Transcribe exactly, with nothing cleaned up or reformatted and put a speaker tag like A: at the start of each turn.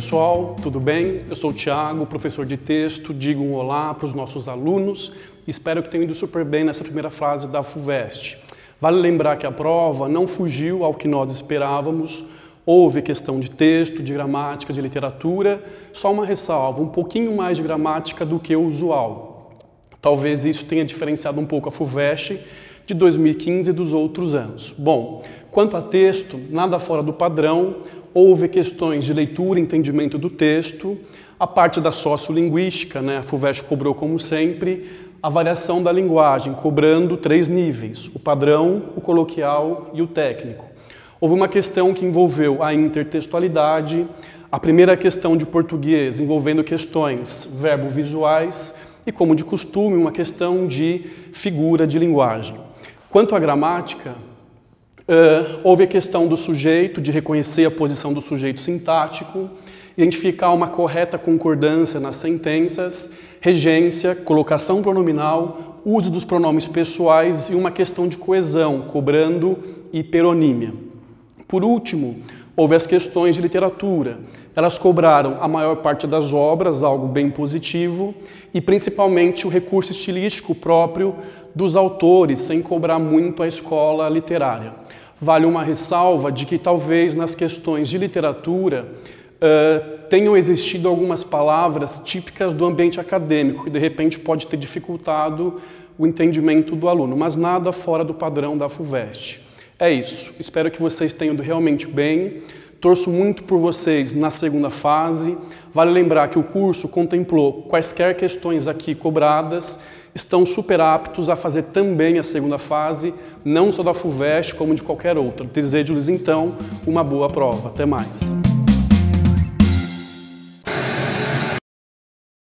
A: pessoal, tudo bem? Eu sou o Thiago, professor de texto, digo um olá para os nossos alunos e espero que tenham ido super bem nessa primeira fase da FUVEST. Vale lembrar que a prova não fugiu ao que nós esperávamos, houve questão de texto, de gramática, de literatura, só uma ressalva, um pouquinho mais de gramática do que o usual. Talvez isso tenha diferenciado um pouco a FUVEST de dois mil e quinze e dos outros anos. Bom, quanto a texto, nada fora do padrão, houve questões de leitura e entendimento do texto, a parte da sociolinguística, né, a FUVEST cobrou como sempre, a variação da linguagem, cobrando três níveis, o padrão, o coloquial e o técnico. Houve uma questão que envolveu a intertextualidade, a primeira questão de português envolvendo questões verbo-visuais e, como de costume, uma questão de figura de linguagem. Quanto à gramática, uh, houve a questão do sujeito, de reconhecer a posição do sujeito sintático, identificar uma correta concordância nas sentenças, regência, colocação pronominal, uso dos pronomes pessoais e uma questão de coesão, cobrando hiperonímia. Por último, houve as questões de literatura. Elas cobraram a maior parte das obras, algo bem positivo, e principalmente o recurso estilístico próprio dos autores, sem cobrar muito a escola literária. Vale uma ressalva de que talvez nas questões de literatura uh, tenham existido algumas palavras típicas do ambiente acadêmico, que de repente pode ter dificultado o entendimento do aluno, mas nada fora do padrão da FUVEST. É isso, espero que vocês tenham ido realmente bem, torço muito por vocês na segunda fase. Vale lembrar que o curso contemplou quaisquer questões aqui cobradas, estão super aptos a fazer também a segunda fase, não só da FUVEST como de qualquer outra. Desejo-lhes então uma boa prova. Até mais!